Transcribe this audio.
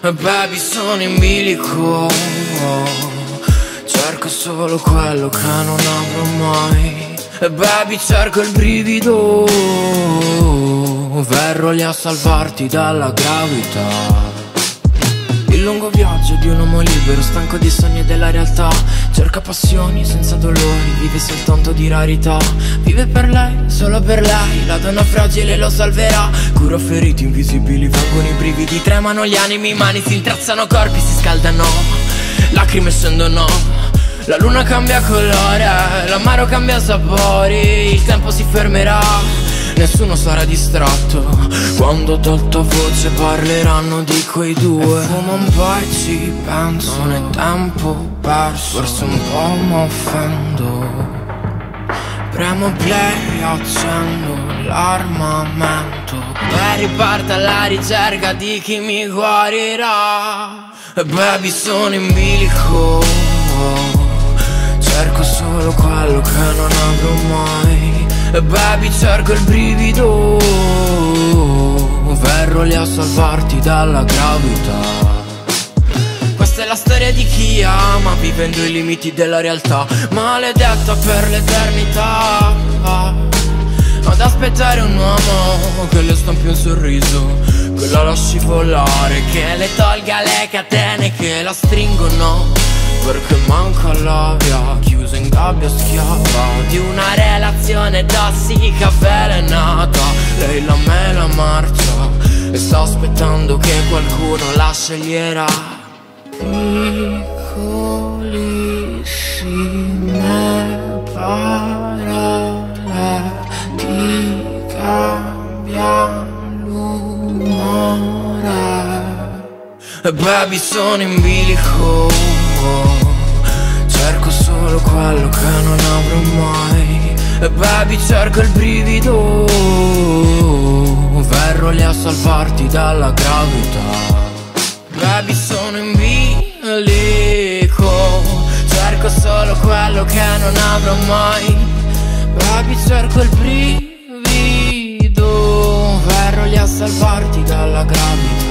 Baby, sono in bilico, cerco solo quello che non avrò mai. Baby, cerco il brivido, verrò lì a salvarti dalla gravità. Il lungo viaggio di un uomo libero, stanco di sogni e della realtà. Cerca passioni senza dolori, vive soltanto di rarità. Vive per lei, solo per lei, la donna fragile lo salverà. Cura feriti invisibili, vengono i brividi, tremano gli animi, mani si intrazzano, corpi si scaldano, lacrime scendono. La luna cambia colore, l'amaro cambia sapori, il tempo si fermerà, nessuno sarà distratto quando ad alta voce parleranno di quei due. E fumo un po' e ci penso, non è tempo perso, forse un po' m'offendo. Premo play, accendo l'armamento e riparto alla ricerca di chi mi guarirà. Baby, sono in bilico, cerco solo quello che non avrò mai. Baby, cerco il brivido, verrò lì a salvarti dalla gravità. Questa è la storia di chi ama, vivendo i limiti della realtà, maledetta per l'eternità. Ad aspettare un uomo che le stampi un sorriso, che la lasci volare, che le tolga le catene che la stringono, perché manca l'aria, chiusa in gabbia schiava di una relazione tossica avvelenata. Lei la mela marcia e sta aspettando che qualcuno la sceglierà. Piccolissime parole ti cambiano l'umore. Baby, sono in bilico, cerco solo quello che non avrò mai. Baby, cerco il brivido, verrò lì a salvarti dalla gravità. Baby, sono in bilico, cerco solo quello che non avrò mai. Baby, cerco il brivido, verrò lì a salvarti dalla gravità.